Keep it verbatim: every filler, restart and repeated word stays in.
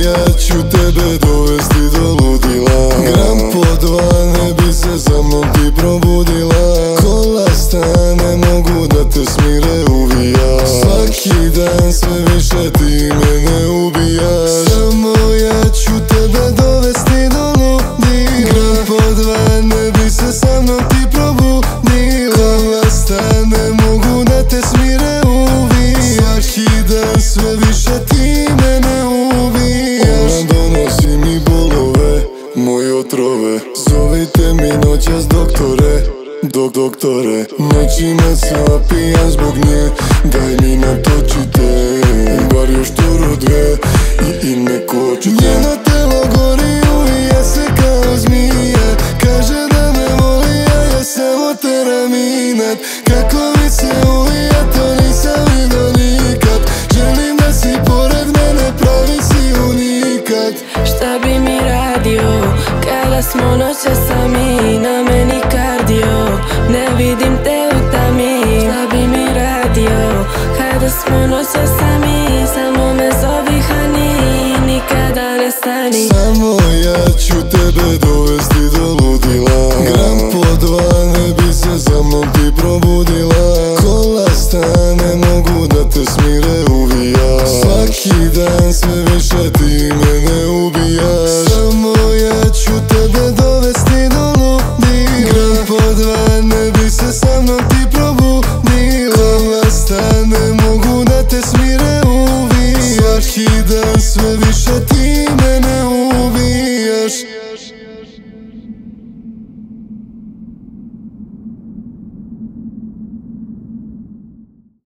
ja ću tebe dovesti do ludila. Gram po dva, ne bi se za mnom ti probudila. Kola stane, mogu da te smire uvija. Svaki dan sve više ti mene ubijaš. Samo ja ću tebe dovesti do ludila. Gram po dva, ne bi se sa mnom ti probudila. Kola stane, mogu da te smire uvija. Svaki dan sve više ti mene ubijaš. Ona donosi mi bolove, moje otrove. Zovite mi noćas doktore, dok doktore. Noćima sam pijan zbog nje, daj mi natočite bar još turu dve i, i ne kočite. Njeno telo gori, uvija se kao zmija. Kaže da me voli, a ja samo teram inat. Kako mi se uvija, to nisam vidio nikad. Želim da si pored mene, pravi si unikat. Šta bi mi radio kada smo noća sami, na meni kardio, ne vidim te u tami. Šta bi mi radio kada smo noća sami, samo me zovi hani, nikada ne stani. Samo ja ću tebe dovesti do ludila. Gram po dva, ne bi se za mnom ti probudila. Kola stane, mogu da te smire uvija. Svaki dan sve više ti mene ubijaš. Samo ja ću tebe dovesti do ludila. Gram po dva, ne bi se sa mnom ti probudila. Kola stane, mogu da te smire uvija. Svaki dan sve više ti mene ubijaš.